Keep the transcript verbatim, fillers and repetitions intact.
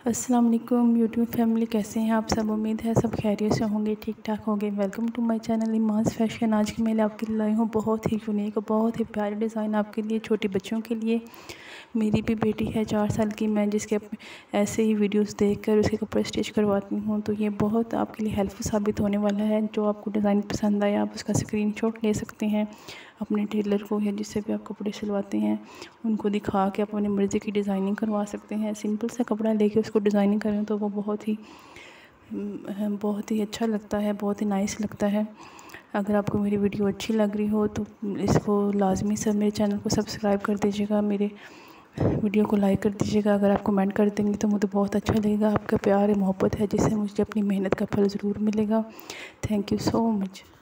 अस्सलाम वालेकुम YouTube family, कैसे हैं आप सब। उम्मीद है सब खैरियत से होंगे, ठीक ठाक होंगे। Welcome to my channel image fashion. आज की मैं आपके लिए लाई हूँ बहुत ही यूनिक, बहुत ही प्यारे डिज़ाइन आपके लिए, छोटे बच्चों के लिए। मेरी भी बेटी है चार साल की, मैं जिसके ऐसे ही वीडियोस देखकर उसके कपड़े स्टिच करवाती हूँ, तो ये बहुत आपके लिए हेल्पफुल साबित होने वाला है। जो आपको डिज़ाइन पसंद आया आप उसका स्क्रीनशॉट ले सकते हैं अपने टेलर को या जिससे भी आप कपड़े सिलवाते हैं उनको दिखा के आप अपनी मर्ज़ी की डिज़ाइनिंग करवा सकते हैं। सिंपल सा कपड़ा लेके उसको डिज़ाइनिंग करें तो वो बहुत ही बहुत ही अच्छा लगता है, बहुत ही नाइस लगता है। अगर आपको मेरी वीडियो अच्छी लग रही हो तो इसको लाजमी से मेरे चैनल को सब्सक्राइब कर दीजिएगा, मेरे वीडियो को लाइक कर दीजिएगा। अगर आप कमेंट कर देंगे तो मुझे बहुत अच्छा लगेगा। आपका प्यार मोहब्बत है जिससे मुझे अपनी मेहनत का फल ज़रूर मिलेगा। Thank you so much.